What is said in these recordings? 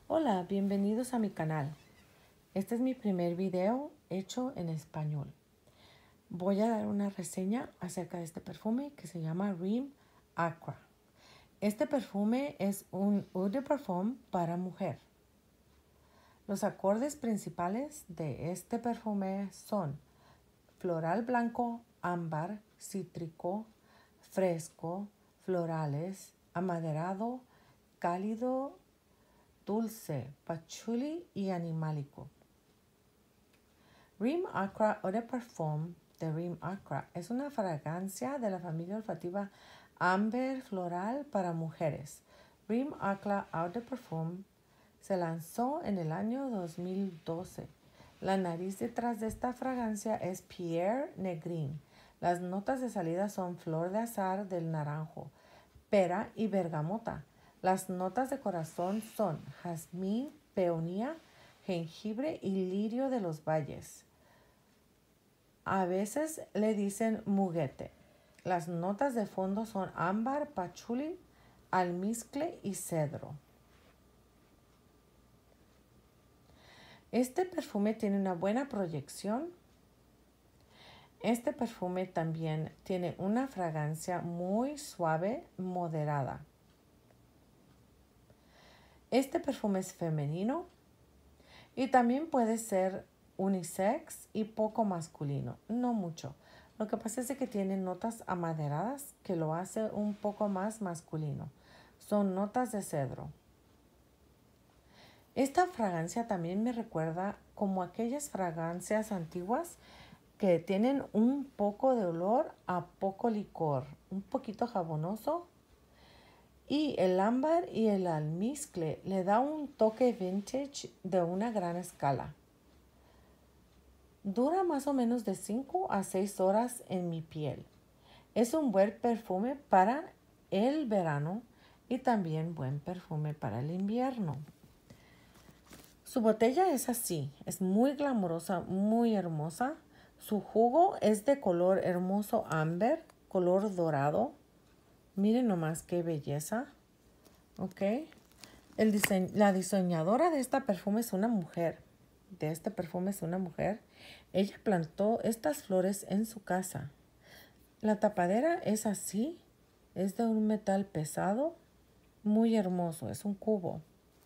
Hola, bienvenidos a mi canal. Este es mi primer video hecho en español. Voy a dar una reseña acerca de este perfume que se llama Rhum Aqua. Este perfume es un eau de parfum para mujer. Los acordes principales de este perfume son floral blanco, ámbar, cítrico, fresco, florales, amaderado, cálido, dulce, patchouli y animálico. Rhum Aqua Eau de Parfum de Rhum Aqua es una fragancia de la familia olfativa Amber Floral para mujeres. Rhum Aqua Eau de Parfum se lanzó en el año 2012. La nariz detrás de esta fragancia es Pierre Negrin. Las notas de salida son flor de azahar del naranjo, pera y bergamota. Las notas de corazón son jazmín, peonía, jengibre y lirio de los valles. A veces le dicen muguete. Las notas de fondo son ámbar, pachuli, almizcle y cedro. Este perfume tiene una buena proyección. Este perfume también tiene una fragancia muy suave, moderada. Este perfume es femenino y también puede ser unisex y poco masculino, no mucho. Lo que pasa es que tiene notas amaderadas que lo hace un poco más masculino. Son notas de cedro. Esta fragancia también me recuerda como aquellas fragancias antiguas que tienen un poco de olor a poco licor, un poquito jabonoso. Y el ámbar y el almizcle le da un toque vintage de una gran escala. Dura más o menos de 5 a 6 horas en mi piel. Es un buen perfume para el verano y también buen perfume para el invierno. Su botella es así, es muy glamurosa, muy hermosa. Su jugo es de color hermoso ámbar, color dorado. Miren nomás qué belleza. Ok. La diseñadora de este perfume es una mujer. Ella plantó estas flores en su casa. La tapadera es así. Es de un metal pesado. Muy hermoso. Es un cubo.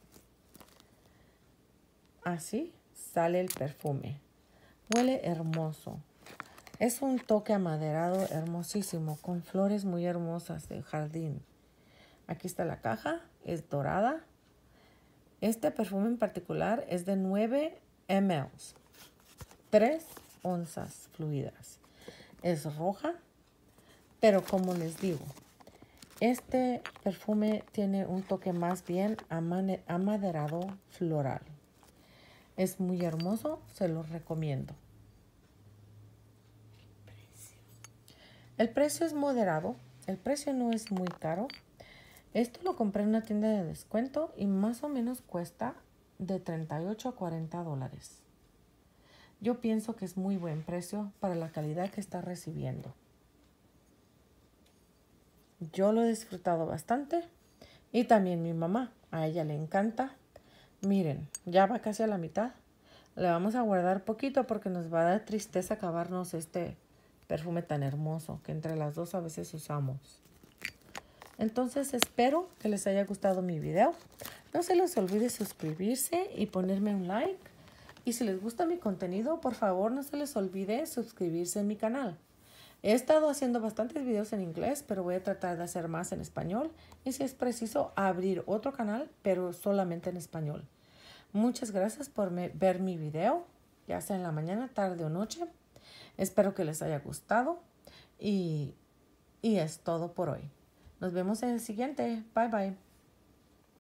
Así sale el perfume. Huele hermoso. Es un toque amaderado hermosísimo con flores muy hermosas del jardín. Aquí está la caja. Es dorada. Este perfume en particular es de 9 ml, 3 onzas fluidas. Es roja, pero como les digo, este perfume tiene un toque más bien amaderado floral. Es muy hermoso, se lo recomiendo. El precio es moderado, el precio no es muy caro. Esto lo compré en una tienda de descuento y más o menos cuesta de 38 a 40 dólares. Yo pienso que es muy buen precio para la calidad que está recibiendo. Yo lo he disfrutado bastante y también mi mamá, a ella le encanta. Miren, ya va casi a la mitad. Le vamos a guardar poquito porque nos va a dar tristeza acabarnos este perfume tan hermoso que entre las dos a veces usamos. Entonces espero que les haya gustado mi video. No se les olvide suscribirse y ponerme un like. Y si les gusta mi contenido, por favor no se les olvide suscribirse a mi canal. He estado haciendo bastantes videos en inglés, pero voy a tratar de hacer más en español. Y si es preciso, abrir otro canal, pero solamente en español. Muchas gracias por ver mi video, ya sea en la mañana, tarde o noche. Espero que les haya gustado. Y es todo por hoy. Nos vemos en el siguiente. Bye bye.